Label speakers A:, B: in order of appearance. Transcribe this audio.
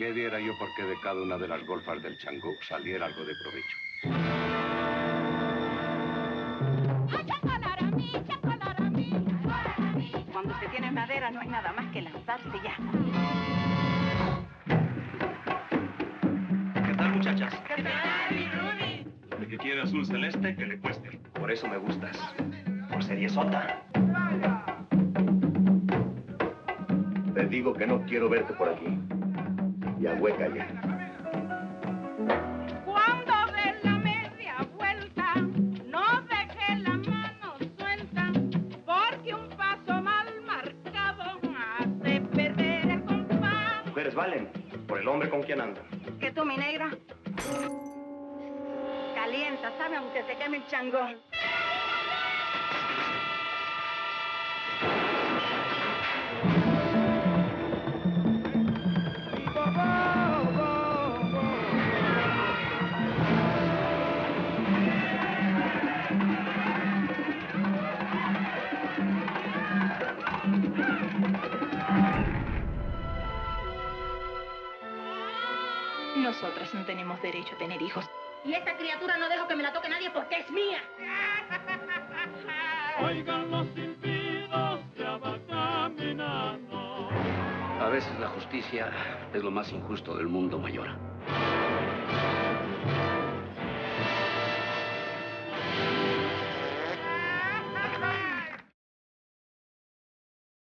A: me diera yo porque de cada una de las golfas del Changó saliera algo de provecho.
B: Cuando se tiene madera no hay nada más que lanzarse ya.
C: ¿Qué tal, muchachas?
B: ¿Qué tal, mi Rudy?
C: El que quiera azul celeste, que le cueste. Por eso me gustas. Por seriezota.
A: Te digo que no quiero verte por aquí. Y ahueca ya.
B: Cuando des la media vuelta, no dejes la mano suelta, porque un paso mal marcado hace perder el compás.
C: Mujeres valen por el hombre con quien andan.
B: ¿Qué tú, mi negra? Calienta, ¿sabe? Aunque se queme el Changó.
D: Nosotras no tenemos derecho a tener hijos.
E: Y esta criatura no dejo que me la toque nadie porque es mía.
F: Oigan los silbidos, ya va caminando.
A: A veces la justicia es lo más injusto del mundo, Mayora.